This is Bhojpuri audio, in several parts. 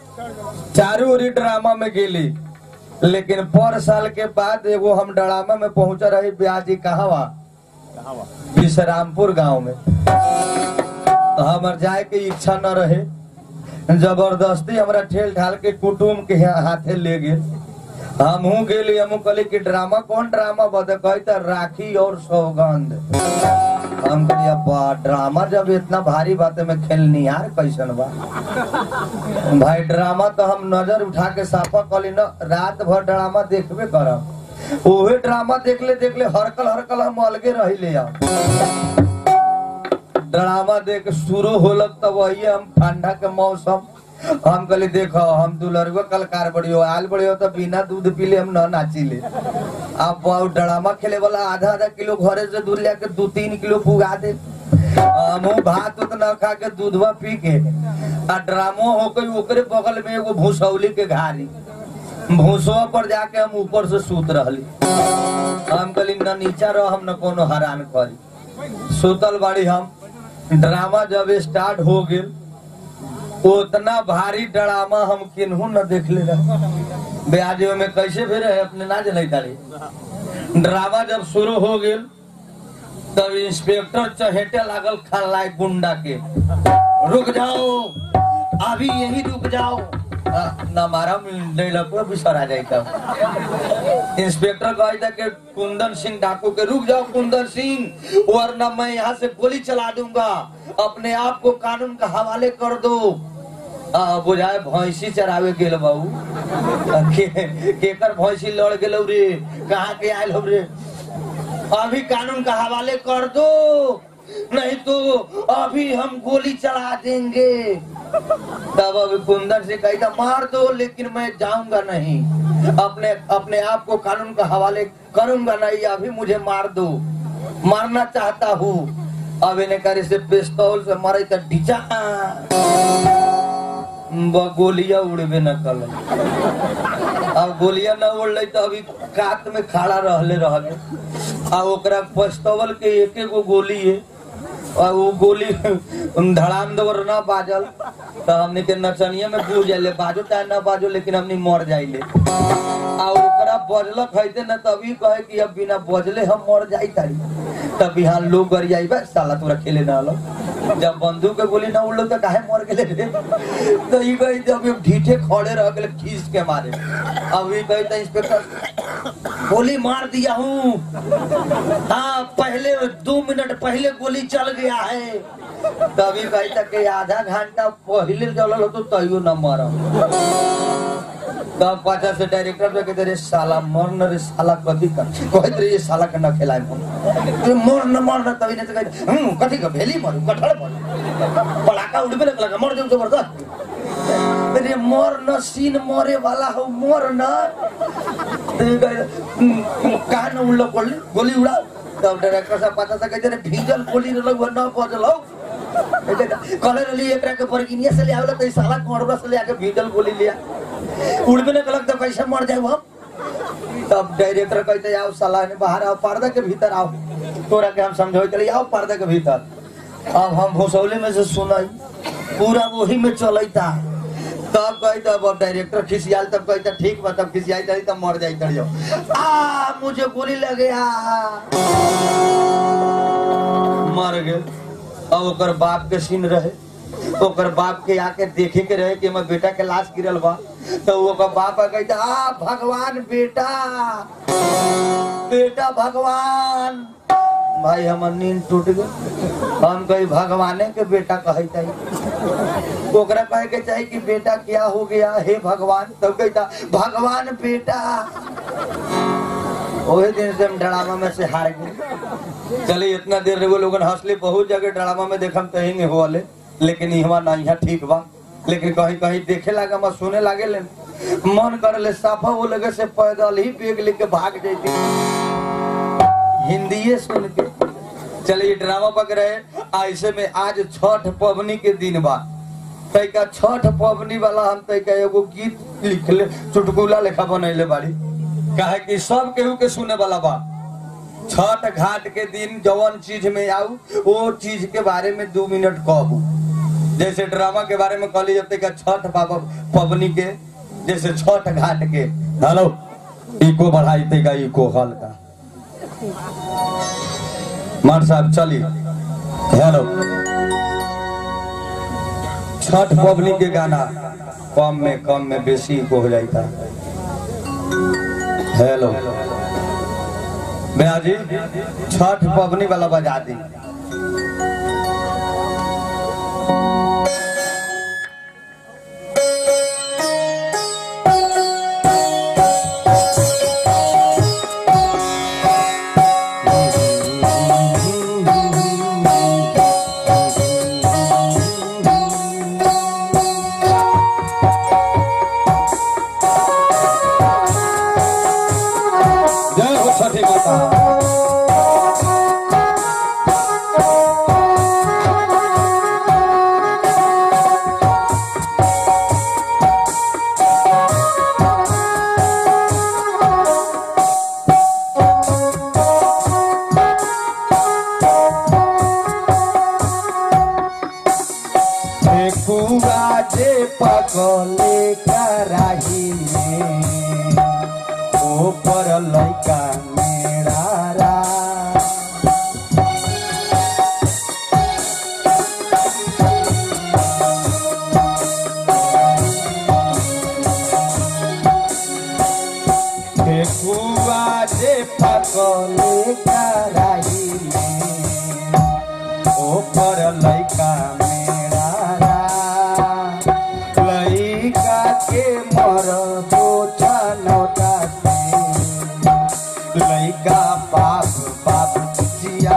चारू ओरी ड्रामा में गेली, लेकिन पर साल के बाद एगो हम ड्रामा में पहुंचा रही ब्याजी कहावा विश्रामपुर गांव में। हमार जाए के इच्छा न रहे, जबरदस्ती हमरा ठेल ठाल के कुटुम के हाथे ले गए। हमहू गेली, हमहू कहली कि ड्रामा कौन ड्रामा बता, कहता राखी और सौगंध। हम कहलिए बा ड्रामा जब इतना भारी बात है में खेलनी यार कैसन बा भाई। ड्रामा तो हम नजर उठा के साफा कहली न, रात भर ड्रामा देखबे करब। ओहे ड्रामा देखले देखले हरकल हरकल हम अलगे रही ले। ड्रामा देख शुरू होलक तब वही हम ठंडा के मौसम, हम कहले देखो हम दुलरगो कलकार बड़ियो आल बड़ियो तो बिना दूध पीले हम न नाचिले। अब ड्रामा खेले वाला आधा आधा किलो घरे से दूध लेके 2-3 किलो पुगा दे। हम भात उत न खा के दूधवा पी के आ ड्रामो हो गई। ओकरे बगल में एगो भूसौली के घारी, भूसवा पर जाके हम ऊपर से सूत रहली। हम कहली न नीचा रह, हम न कोनो हैरान करी। सुतल बाड़ी हम। ड्रामा जब स्टार्ट हो गए, उतना भारी ड्रामा हम किन्हू न देखले रहे। ब्याजियों में कैसे भी रहे अपने ना जने तारी। ड्रामा जब शुरू हो गए तब इंस्पेक्टर चहेटे लागल खलनाई गुंडा के, रुक जाओ अभी यही रुक जाओ। ना मारा बिसर आ जाए तब। इंस्पेक्टर कहता कि कुंदन सिंह डाकू के, रुक जाओ कुंदन सिंह वरना मैं यहाँ से गोली चला दूंगा, अपने आप को कानून का हवाले कर दो। बुझाए भैंसी चरावे गेल बाबू, केकर भैंसी लड़ गेल रे, कहाँ के आयल हो रे, अभी कानून का हवाले कर दो नहीं तो अभी हम गोली चला देंगे। तब अभी कुंदन से कहता मार दो लेकिन मैं जाऊंगा नहीं, अपने आप को कानून का हवाले करूंगा नहीं, अभी मुझे मार दो, मारना चाहता हूँ। अब इन्हें करे से पिस्तौल से मारे तो डिचा गोलियां उड़बे न कल। अब गोलियां न उड़ल तो अभी कात में खड़ा रहले रह गए। आ ओकरा पिस्तौल के एक एगो गोली है और वो गोली धड़ाम दवर न बाजल तो हमने के नचनिया में बूझ जाइले, बाजो चाहे न बाजो लेकिन हमने मर जाइले। आ ओकरा बजलक है न तभी कहे कि अब बिना बजले हम मर जाई तारी, तब यहाँ लोग गरियाई बा साला तोरा खेले न आलो। जब बंदूक के गोली न उड़लो तो काहे मर गेले रे। तो ई कही जब ढीठे खड़े रह गेले खींच के मारे। अब ई कही तो इंस्पेक्टर गोली मार दिया हूँ, हाँ पहले 2 मिनट पहले गोली चल गया है। तभी कही तक आधा घंटा पहले चलल हो तो तैयो न मर। तब पाछा से डायरेक्टर से कहते रे साला मर न रे साला कथी कर कहते रे ये साला के न खेलाए मर न तभी ने कहते कथी का भेली मरू कठड़ मरू पड़ाका उड़बे न लगा मर जाऊ जबरदस्त रे मर न सीन मरे वाला हो मर न कहा न उड़ गोली उड़ा। तब डायरेक्टर साहब पाछा से कहते रे भीजल गोली न बजल हो कलर रही एकरा के बरगिनिया से ले आवला तो साला कोड़बा से ले आके भीजल गोली लिया उड़बे न कलक तो कैसे मर जाए हम। तब डायरेक्टर कहते आओ साला ने बाहर आओ, पर्दा के भीतर आओ, तोरा के हम समझो चले आओ पर्दा के भीतर। अब हम भोसौले में से सुनाई पूरा वही में चलता। तब कहता अब डायरेक्टर खिसियाल, तब कहता ठीक बा, तब खिसियाई तरी तब मर जाई तरी मुझे गोली लगे मर गए। अब ओकर बाप के सीन रहे, ओकर बाप के आके देखे के रहे कि हमर बेटा के लाश गिरल बा। तो ओकर बाप कहता भगवान बेटा बेटा भगवान। भाई हमर नींद टूट गई। हम कही भगवाने के बेटा कहे चाहिए, ओकरा कहे के चाहिए कि बेटा क्या हो गया हे भगवान। तब कहता भगवान बेटा। वही दिन से हम ड्रामा में से हार गए। चलिए इतना देर रहे लोगन हंसले, बहुत जगह ड्रामा में देखम कहेंगे हो वाले, लेकिन यहाँ ना यहाँ ठीक बा। लेकिन कहीं कहीं देखे लगा मैं सुने लगे ले मन कर ले साफा वो लगे से पैदल ही बेग लेके भाग जाती हिंदी सुन के। चलिए ड्रामा पक रहे ऐसे में आज छठ पवनी के दिन बा। तैका छठ पवनी वाला हम तैका एगो गीत लिखले चुटकुला लेखा बनैले बाड़ी, कहे कि सब केहू के सुने वाला बा। छठ घाट के दिन जवन चीज में आऊ वो चीज के बारे में 2 मिनट कहू। जैसे ड्रामा के बारे में कहली जब तक छठ पबनी के जैसे छठ घाट के हेलो इको बढ़ाई तेगा इको हल्का मार साहब चली हेलो छठ पबनी के गाना कम में बेसी इको हो जाता। हेलो भैया जी छठ पबनी वाला बजा दी। पकले कराही में ऊपर लैका मेरा फेकुआ जे पकले कराही में ऊपर लैका के मर दो छनौटा लैका बाप चिचिया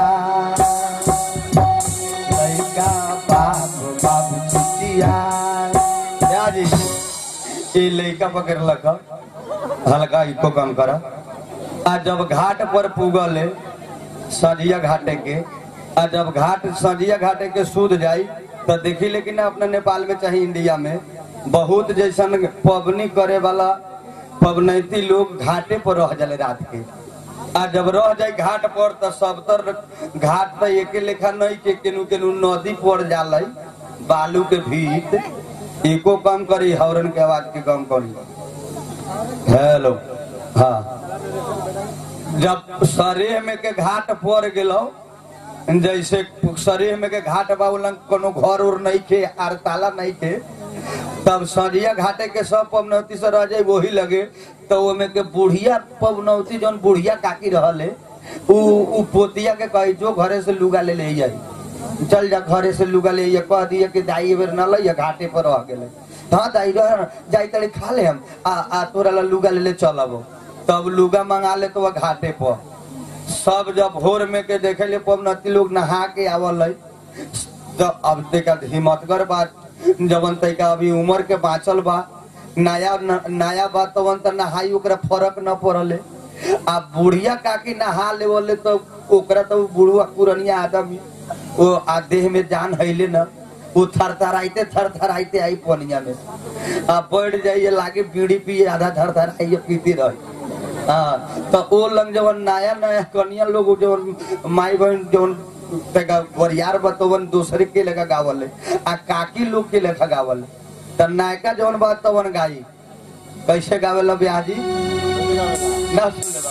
लैका बाप चिचिया जी ये लैका पकड़ लग हल्का इको कम कर। आज जब घाट पर पुगले सजिया घाटे के आज जब सजिया घाटे के सूद जाई तो देखी लेकिन अपने नेपाल में चाहे इंडिया में बहुत जैसा पबनी करे वाला पबनैती लोग घाटे पर रह जाले रात के। आ जब रह जाए घाट पर तो सब तर घाट तो एक लेखा नहीं के केनू केनू नदी पड़ जाले बालू के भीत एको कम करी हॉर्न के आवाज के कम करी। हेलो हाँ जब सरेह में के घाट पर गेलो जैसे सरेह में के घाट बाबूलन कोनो घर उर नहीं के आर ताला नहीं के तब सजिया घाटे के सब पबनौती से रह जाए वही लगे तो ओमे के बुढ़िया पबनौती जौन बुढ़िया काकी रहले उ पोतिया के कही जो घरे से लुगा ले जाई चल जा घरे से लुगा ले कह दिए कि दाई बेर न लइया घाटे पर रह गेले हाँ दाई रह जाई तले खा ले हम आ तोरा ला लुगा ले चलब तब लुगा मंगा ले तो घाटे पर सब जब भोर में के देखे ले पबनौती लोग नहा के आवल तो अब देखा हिम्मतगर बात जवन तैका अभी उम्र के बाँचल बा नया बा तवन त नहाई ओकरा फर्क न पड़ले आ बुढ़िया काकी नहा लेवले तो ओकरा तो बुढ़वा पुरनिया आदमी वो आ देह में जान हैले न वो थरथराइते आई पनिया में आ बैठ जाइए लागे बीड़ी पिए आधा थरथराइए पीती रही। हाँ तो ओ लंग जवन नया कनिया लोग जवन माई बहन जवन वरियार बतवन दूसरे के लेखा गावले आ काकी लोग के लेखा गावले त नायका जवन बात तवन गाई कैसे गावेला ब्याजी ना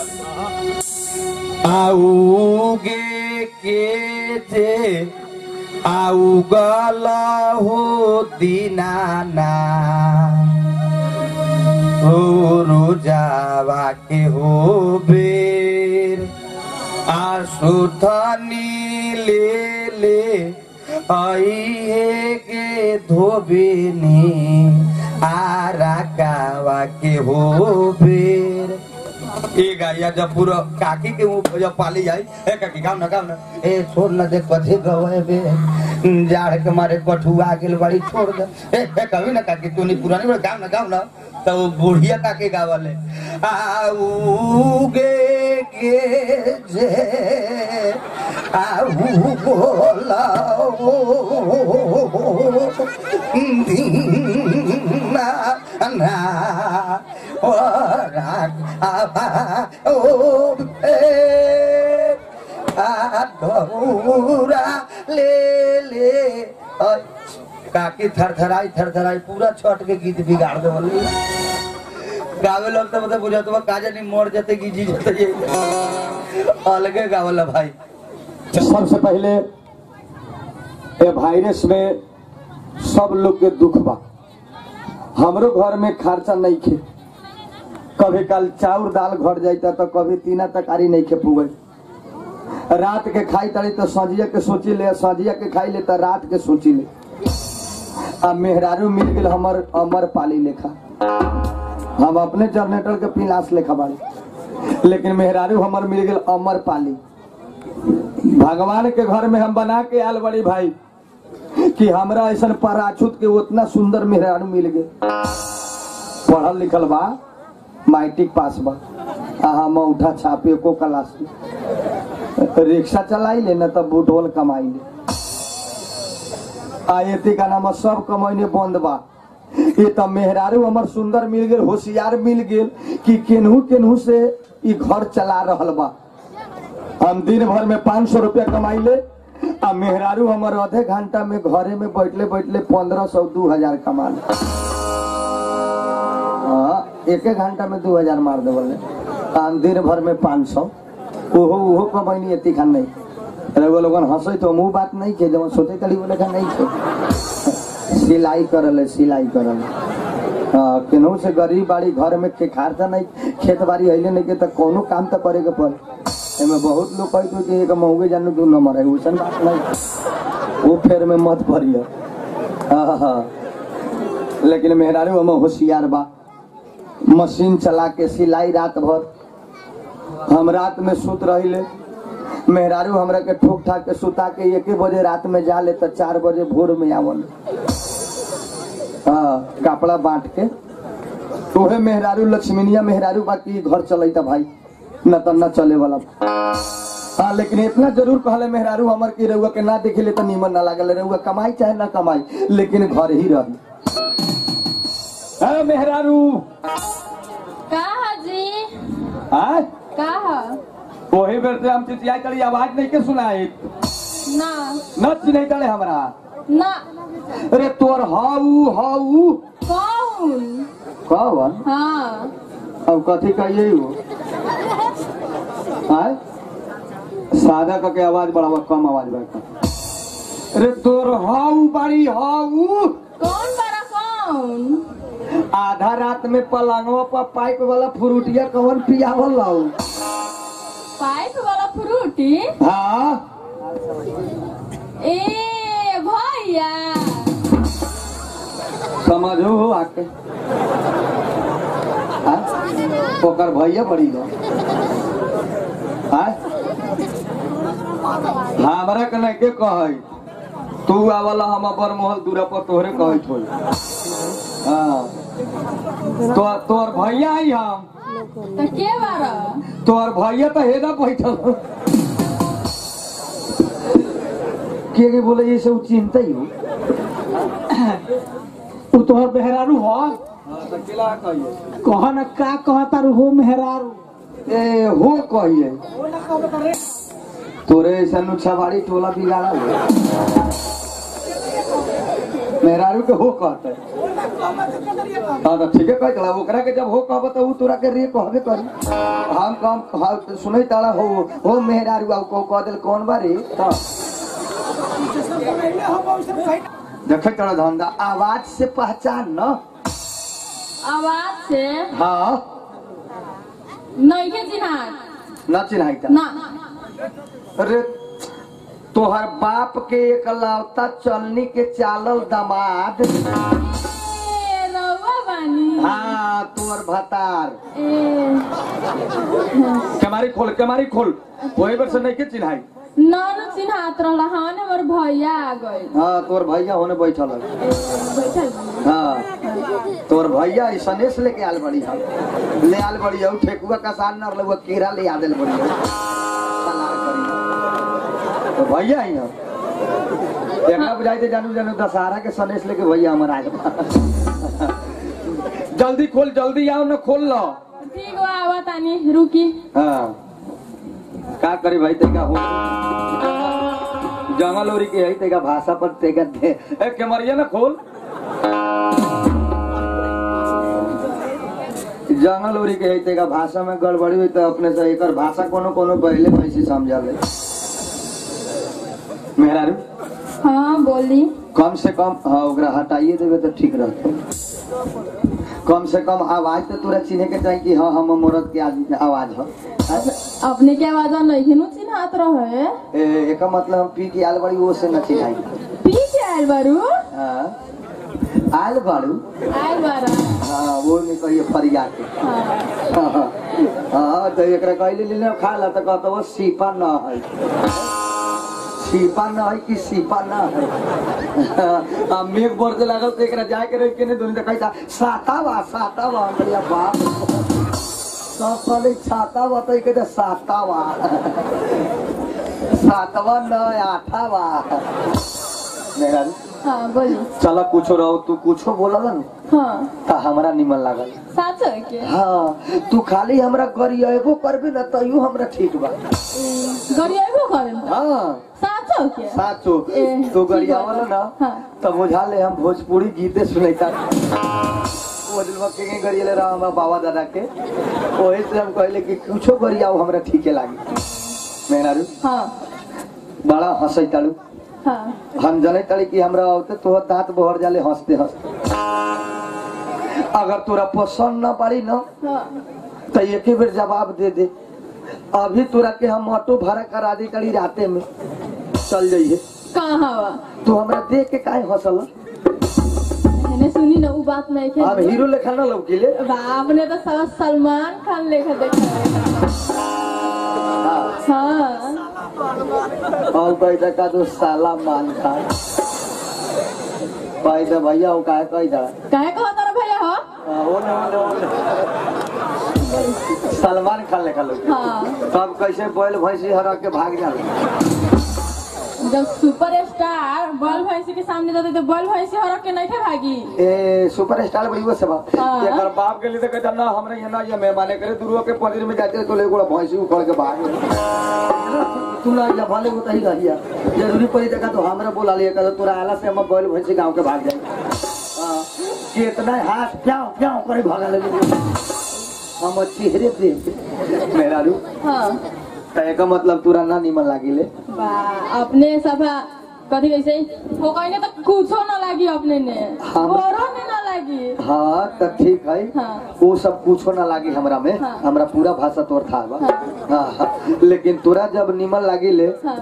आऊगे के जे आऊगला हो दीनाना हो रोजावा के हो बेर आसुथनी ले आई के धोबिनी आरा कावा के हो बेर ए गाया जब पूरा काकी के जब पाली जाए ए काकी गाँव ना ए छोड़ न दे कथी गवे बे जाड़ के मारे कठुआ गेल बड़ी छोड़ दे ए कभी ना काकी तू नहीं पुरानी बड़े गाँव ना तो बुढ़िया काके गावले आऊगे के जे आऊ बोला दीना ना ओ राग आबा ओ आ दौरा ले काकी थरथराई पूरा छठ के गीत बिगाड़ देवली गावे लगता मतलब बुझत बा का जानी मर जते गिजी जते अलगे गावला भाई। सबसे पहले ये वायरस में सब लोग के दुख बा। हमरो घर में खर्चा नहीं खे, कभी कल चाउर दाल घर जाता तो कभी तीना तरकारी नहीं खे पुगे। रात के खाई तड़ी तो सजिया के सोची ले, सजिया के खाई ले तो रात के सोची ले। अब मेहरारू मिल गए हमर अमर पाली लेखा, हम अपने जनरेटर के पिलास लेखा बाड़ी, लेकिन मेहरारू हमर मिल गए अमर पाली। भगवान के घर में हम बना के आल बड़ी भाई कि हमरा ऐसा पराछूत के उतना सुंदर मेहरारू मिल गए। पढ़ल लिखल बा, मैट्रिक पास बा, हम उठा छापे को क्लास रिक्शा चलाई ले न तब बुटवल कमाई ले। आयती का नाम सब कमाईने बंद बा। ये तो मेहरारू हमर सुंदर मिल गए, होशियार मिल गए कि केनहू केनहू से ई घर चला रहल बा। हम दिन भर में 500 रुपया कमाई ले, आ मेहरारू हमर आधे घंटा में घरे में बैठले बैठले 1500 2000 कमा ले। एक घंटा में 2000 मार देवले, हम दिन भर में 500 ओहो कमाई एती खान नहीं। रउआ लोगन हंसई तो मुंह बात नहीं के, जब सोचे तड़ी बोले का नहीं के सिलाई करले केनहू से गरीब बाड़ी घर में के खारता नहीं, खेत बाड़ी अइले नहीं के तो कोनो काम तो करे के पड़े। एमे बहुत लोग कहते कि एक महुए जानू 2 नंबर है, वैसन बात नहीं, वो फेर में मत पड़ियो। लेकिन मेहरारू हम होशियार बा, मशीन चला के सिलाई रात भर। हम रात में सुत रहिले, मेहरारू हमरा के ठोक ठाक के सुता के 1 बजे रात में जा ले तो 4 बजे भोर में आवल। कपड़ा बांट के तोहे मेहरारू लक्ष्मीनिया मेहरारू बाकी घर चलता भाई, न तो न चले वाला। हाँ, लेकिन इतना जरूर कहले मेहरारू हमर की रउआ के ना देखे ले तो नीमन ना लागल। रउआ कमाई चाहे ना कमाई लेकिन घर ही रही। अरे मेहरारू कहा जी आय कहा वही बेर से हम चिचियाई तड़ी आवाज नहीं के सुनाई ना चिन्हई तड़े हमरा ना। अरे तोर हाउ कौन? कौन? हाँ अब कथी कहिए हो? आय सादा का के आवाज बढ़ावा, कम आवाज बढ़ा। अरे तोर हाउ बाड़ी हाउ कौन बड़ा कौन? आधा रात में पलंगवा पर पाइप वाला फ्रूटिया कौन पियावल लाऊ? पाइप वाला फ्रूटी? हाँ ए भैया समझो हो आके ओकर भैया बड़ी लो। हमरा के नहीं के कहे तू आवला, हम बरमोहल दूरा पर तोहरे कहे थोड़ी। हाँ तोर भैया आई हम तो के बारा? तोर भैया तो हेदा बैठल के बोले ये सब चिंता ही हो। तू तोहर मेहरारू हो कह न का कहता हो मेहरारू ए हो कहिए तोरे ऐसा नुच्छावाड़ी टोला बिगाड़ा हो। मेहरारू के हो कहते हाँ तो ठीक है कह चला ओकरा के जब हो कहब तो उ तोरा के रे कहबे करी। हम कम सुनई ताला हो मेहरारू आउ को कह देल कौन बारे देखे तोरा धंधा आवाज से पहचान न। आवाज से? हाँ नहीं के चिन्हात न चिन्हाई ना। अरे तोहर बाप के एकलौता चलनी के चालल दामाद। रउआ बानी? हाँ तोहर भतार। केमारी खोल वही पर से नहीं के चिन्हाई नर चिन्हात रहला। हाँ ने मोर भैया आ गए। हाँ तोर भैया होने बैठल है। बैठल हाँ तोर भैया सनेस लेके आल बड़ी हम ले आल बड़ी हूँ ठेकुआ का सान न लगवा कीड़ा ले आदल बड़ी सलार करी तो भैया ही हम देखना बुझाई जानू दशहरा के सनेस लेके भैया हमारा आए। जल्दी खोल जल्दी आओ न खोल लो। ठीक बा आवा तानी रुकी। हाँ का करी भाई तेका हो जंगल उरी के है तेगा भाषा पर तेगा दे ए केमरिया ना खोल जंगल उरी के है तेगा भाषा में गड़बड़ी हुई तो अपने से एकर भाषा कोनो कोनो पहले पैसे समझा ले मेरा रू हाँ बोली। कम से कम हाँ ओकरा हटाइए देवे तो ठीक रहते कम से कम आवाज तो तोरा चिन्हे के चाहिए कि हाँ हम मरद के आवाज है अपने के आवाज नहीं चिन्हात रहे। एक मतलब हम पी के आल बड़ी वो से न चिन्हाई पी के आयल बारू। हाँ आल बाड़ू आयल बारा। हाँ वो नहीं कहिए फरिया के हाँ तो एक कहले ले खा ला तो कहता वो सीपा न है सीपा न है कि सीपा न है मेघ बरसे लागल तो एक जाए के रह के नहीं दोनों कहता साता बा बढ़िया बाप सब कहले छाता बा तो कहते साता बा सातवा न आठा बा मेरा हाँ बोली। चला कुछो रहो तू कुछो बोला ना हाँ ता हमरा निमन लागल साच के। हाँ तू खाली हमरा गरिएबो करबे ना तइयो हमरा ठीक बा गरिएबो करे। हाँ साच के साचो तू गरियावल ना हाँ। तब बुझा ले हम भोजपुरी गीते सुनैता वो दिलवा के गरिएले रहा हमरा बाबा दादा के ओहे से हम कहले कि कुछो गरियाओ हमरा ठीके लागी मेरा रू हाँ बड़ा हंसैतालू हाँ हम जने तड़ी कि हमरा होते तो दांत बहर जाले हंसते हंसते अगर तोरा पसंद न पड़ी न हाँ तो एक ही बेर जवाब दे दे अभी तोरा के हम ऑटो भाड़ा करा दी करी राते में चल जाइए कहाँ हवा तू हमरा देख के काहे हंसल मैंने सुनी ना वो बात नहीं अब हीरो लेखा न लौकीले बाप ने तो साला सलमान खान लेखा देखा। हाँ और पैसा का तो साला मान खा पैसा भैया वो काहे कही था काहे कहो तारा भैया हो। वो सलमान खान लेखा लोग हाँ तब कैसे बैल भैंसी हरा के भाग जाए जब सुपर स्टार बॉल भैंसी के सामने जाते तो बॉल भैंसी हरक के नहीं थे भागी। ए सुपर स्टार बड़ी वो सब हाँ। एकर बाप के लिए तो कहता ना हमरा यहाँ ना ये मेहमाने करे दुरुआ के पंदिर में जाते तो ले गोड़ा भैंसी उखड़ के भाग तू ना या भले होता ही रहिया जरूरी पड़ी जगह तो हमरा बोला लिया कर तोरा आला से हम बैल भैंसी गांव के भाग जाए हां कितना हाथ क्या करे भागा लगे हम चेहरे देख मेरा रू हाँ तय का मतलब तोरा ना निमन लागिले वाह अपने सभा कथी कैसे हो कहने तो कुछो ना लगी अपने ने बोरो ने ना लगी। हाँ तो ठीक है हाँ। वो सब कुछो ना लागी हमरा में हाँ। हमरा पूरा भाषा तोर था बा हाँ। हाँ। लेकिन तोरा जब निमन लागिले हाँ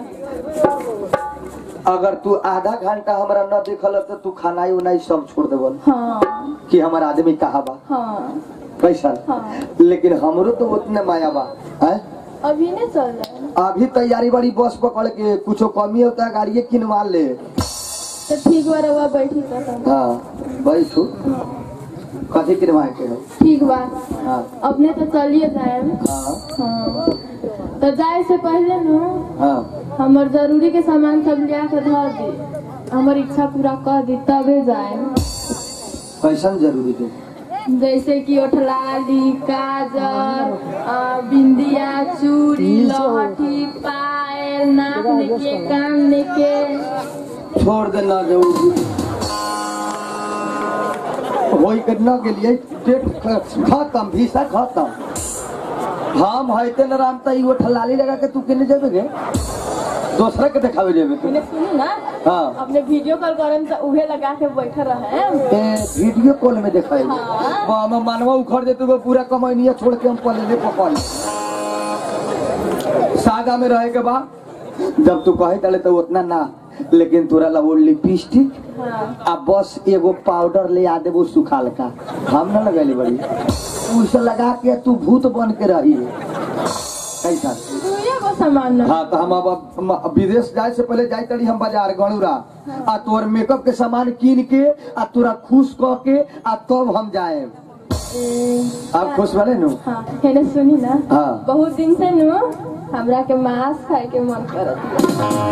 अगर तू आधा घंटा हमरा न देखल तो तू खानाई उनाई सब छोड़ देबल हाँ कि हमारा आदमी कहाँ बा हाँ कैसा हाँ। लेकिन हमरो तो उतने माया बा है अभी नहीं चल रहा अभी तैयारी बड़ी बस पकड़ के कुछ कमी होता है गाड़िए किनवा ले तो ठीक बा रवा बैठी तो हाँ बैठू कथी किनवाए के है ठीक बा हाँ अपने तो चलिए जाए। हाँ हाँ तो जाए से पहले न हाँ हमर जरूरी के सामान सब लिया के धर दी हमर इच्छा पूरा कर दी तबे जाए। कैसन जरूरी थे जैसे कि ओठलाली काजल बिंदिया चूड़ी लहठी पायल नाकने के कानने के छोड़ देना जरूरी वही करना के लिए डेट खत्म वीसा खत्म हम है न राम तई वो ठलाली लगा के तू केने जाबे गे दूसरा के दिखावे जाबे तू मैंने सुनी ना हाँ अपने वीडियो कॉल करन तो उहे लगा के बैठे रहे ए वीडियो कॉल में दिखाए हाँ। वो हम मानवा उखड़ देते वो पूरा कमाइनिया छोड़ के हम पले पकड़ सादा में रहे के बाद जब तू कहे तले तो उतना ना लेकिन तोरा ला वो लिपस्टिक हाँ। आ बस एगो पाउडर ले आ देबो सुखाल का हम ना लगैले बड़ी उसे लगा के तू भूत बन के रही कैसा दुइये गो सामान न हाँ तो हम अब विदेश जाए से पहले जाए तड़ी हम बाजार गणुरा आ तोर मेकअप के सामान कीन के आ तोरा खुश कह के आ तब हम जाए आप खुश बने नु हाँ हेने सुनी ना हाँ। बहुत दिन से नु हमरा के मांस खाए के मन करत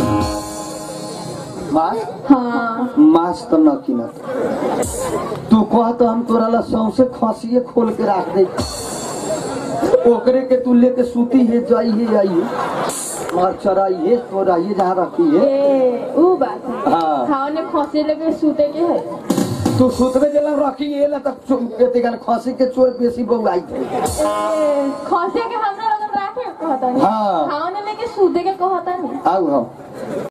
मास हाँ मास तो न कीनत तू कह तो हम तोरा ला सौंसे खसिए खोल के रख दे ओकरे के तू लेके सूती है जाई है और चराइए चोराइए जहाँ रखी है ए ऊ बात है हाँ। खाओ ने खसे लेके सूते के है तू सुतवे जला रखी है ना तब एते गन खसी के चोर बेसी बउआई थे खसे के हमरा लगन राखे कहता नहीं हाँ। खाओ ने लेके सूते के कहता नहीं आउ हम